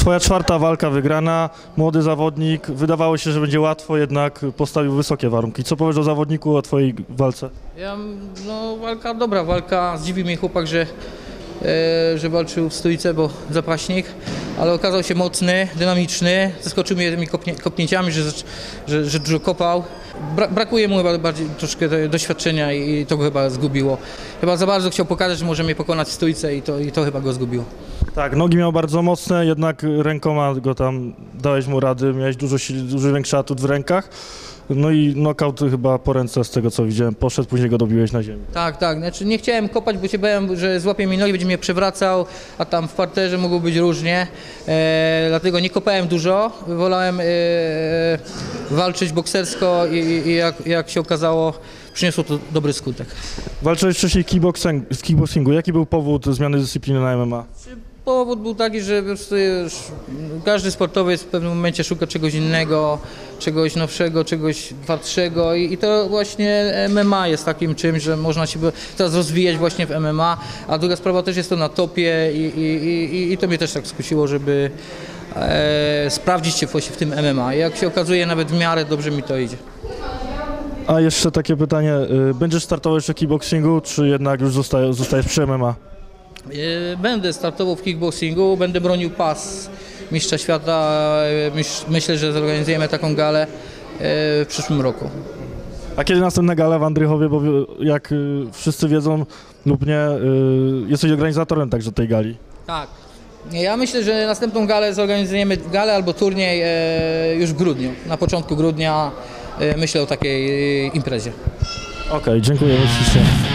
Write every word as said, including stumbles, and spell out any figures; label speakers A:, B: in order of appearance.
A: Twoja czwarta walka wygrana, młody zawodnik, wydawało się, że będzie łatwo, jednak postawił wysokie warunki. Co powiesz o zawodniku, o twojej walce?
B: Ja, no walka, dobra walka, zdziwił mnie chłopak, że, e, że walczył w stójce, bo zapaśnik, ale okazał się mocny, dynamiczny, zaskoczył mnie tymi kopnie, kopnięciami, że, że, że dużo kopał. Bra, brakuje mu chyba bardziej troszkę doświadczenia i to go chyba zgubiło. Chyba za bardzo chciał pokazać, że może mnie pokonać w stójce i to, i to chyba go zgubiło.
A: Tak, nogi miał bardzo mocne, jednak rękoma go tam dałeś mu rady, miałeś dużo, dużo większy atut w rękach. No i knockout chyba po ręce z tego co widziałem, poszedł, później go dobiłeś na ziemi.
B: Tak, tak, znaczy nie chciałem kopać, bo się bałem, że złapie mi nogi, będzie mnie przewracał, a tam w parterze mogło być różnie, e, dlatego nie kopałem dużo, wolałem e, walczyć boksersko i, i jak, jak się okazało, przyniosło to dobry skutek.
A: Walczyłeś wcześniej w kickboxing, w kickboxingu, jaki był powód zmiany dyscypliny na M M A?
B: Powód był taki, że już każdy sportowiec w pewnym momencie szuka czegoś innego, czegoś nowszego, czegoś twardszego i, i to właśnie M M A jest takim czymś, że można się teraz rozwijać właśnie w M M A, a druga sprawa też jest to na topie i, i, i, i to mnie też tak skusiło, żeby e, sprawdzić się właśnie w tym M M A. I jak się okazuje, nawet w miarę dobrze mi to idzie.
A: A jeszcze takie pytanie, będziesz startował jeszcze w kickboxingu, czy jednak już zostaje, zostajesz przy M M A?
B: Będę startował w kickboxingu, będę bronił pas mistrza świata. Myślę, że zorganizujemy taką galę w przyszłym roku.
A: A kiedy następna gala w Andrychowie, bo jak wszyscy wiedzą lub nie, jesteś organizatorem także tej gali.
B: Tak. Ja myślę, że następną galę zorganizujemy galę albo turniej już w grudniu, na początku grudnia myślę o takiej imprezie.
A: Okej, okay, dziękuję ślicznie.